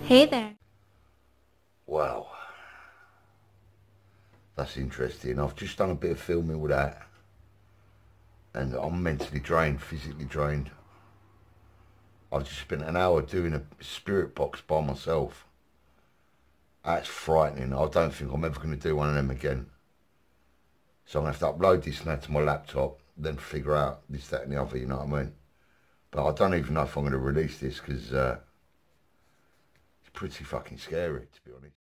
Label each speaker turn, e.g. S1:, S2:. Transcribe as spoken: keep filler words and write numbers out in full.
S1: Hey there.
S2: Wow, that's interesting. I've just done a bit of filming with that, and I'm mentally drained, physically drained. I've just spent an hour doing a spirit box by myself. That's frightening. I don't think I'm ever going to do one of them again. So I'm going to have to upload this now to my laptop, then figure out this, that and the other, you know what I mean? But I don't even know if I'm going to release this because uh, it's pretty fucking scary, to be honest.